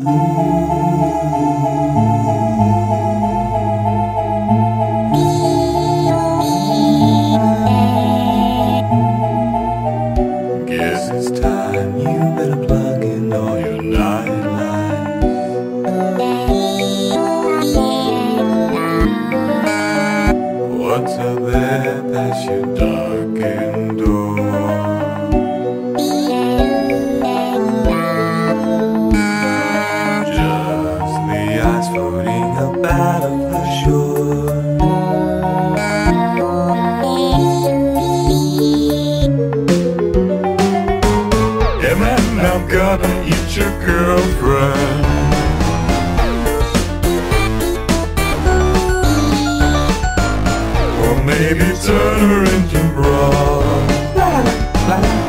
Guess it's time you better plug in all your nightlights. What's out there past your darkened door? Just the ice floating up out of the shore. Yeah, man, I'm gonna eat your girlfriend. Or maybe turn her into broth.